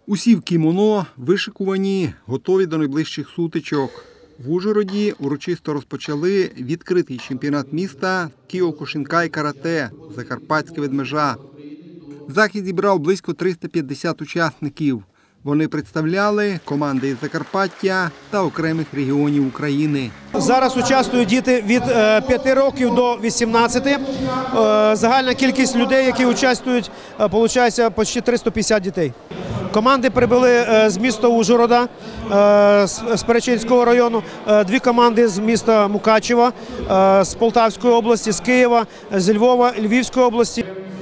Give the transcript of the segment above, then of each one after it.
Усі в кімоно, вишикувані, готові до найближчих сутичок. В Ужгороді урочисто розпочали відкритий чемпіонат міста Кіокушинкай-карате «Закарпатське ведмежа». Захід зібрав близько 350 учасників. Вони представляли команди із Закарпаття та окремих регіонів України. Зараз участвують діти від 5 років до 18. Загальна кількість людей, які участвують, виходить, почти 350 дітей. Команди прибули з міста Ужгорода, з Перечинського району, дві команди з міста Мукачева, з Полтавської області, з Києва, з Львова, Львівської області.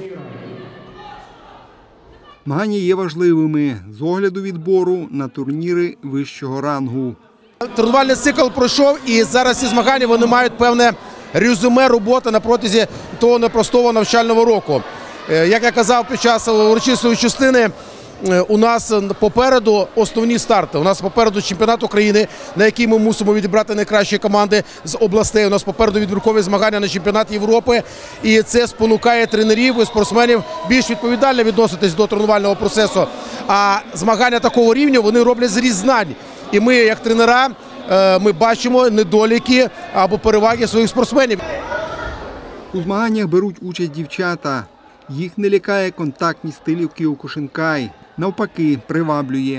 Змагання є важливими з огляду відбору на турніри вищого рангу. Тренувальний цикл пройшов, і зараз ці змагання вони мають певне резюме роботи на протязі того непростого навчального року. Як я казав під час урочистої частини, у нас попереду основні старти. У нас попереду чемпіонат України, на який ми мусимо відібрати найкращі команди з областей. У нас попереду відбіркові змагання на чемпіонат Європи. І це спонукає тренерів і спортсменів більш відповідально відноситись до тренувального процесу. А змагання такого рівня вони роблять зріз знань. І ми, як тренера, ми бачимо недоліки або переваги своїх спортсменів. У змаганнях беруть участь дівчата. Їх не лякає контактність стилів Кіокушинкай. Навпаки, приваблює.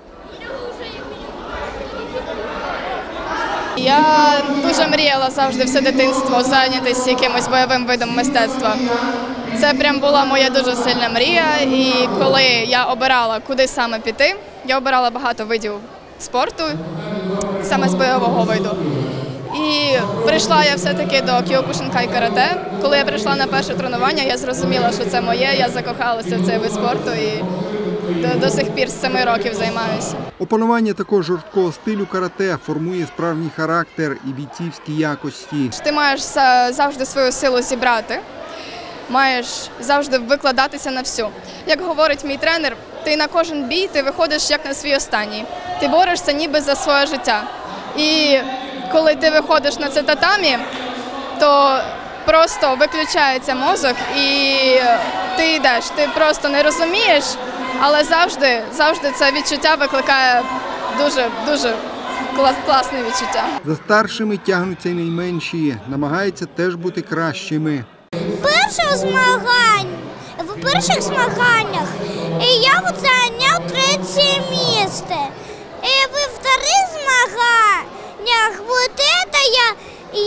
Я дуже мріяла завжди все дитинство зайнятися якимось бойовим видом мистецтва. Це прям була моя дуже сильна мрія. І коли я обирала, куди саме піти, я обирала багато видів спорту, саме з бойового виду. І прийшла я все-таки до Кіокушинкай-карате. Коли я прийшла на перше тренування, я зрозуміла, що це моє, я закохалася в цей вид спорту і до сих пір з 7 років займаюся. Опанування такого жорсткого стилю карате формує справжній характер і бійцівські якості. Ти маєш завжди свою силу зібрати, маєш завжди викладатися на всю. Як говорить мій тренер, ти на кожен бій ти виходиш як на свій останній. Ти борешся ніби за своє життя. І коли ти виходиш на це татамі, то просто виключається мозок і ти йдеш. Ти просто не розумієш, але завжди це відчуття викликає дуже класне відчуття. За старшими тягнуться й найменші, намагаються теж бути кращими. В перших змаганнях я зайняв 3 місце. І в вторых змаганнях я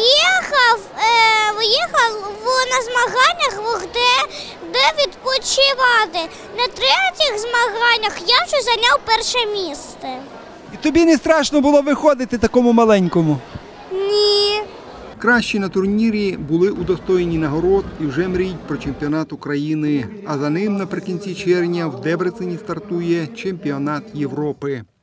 їхав на змаганнях, де відпочивати. На 3-х змаганнях я вже зайняв 1 місце. І тобі не страшно було виходити такому маленькому? Ні. Кращі на турнірі були удостоєні нагород і вже мріють про чемпіонат України. А за ним наприкінці червня в Дебрецені стартує чемпіонат Європи.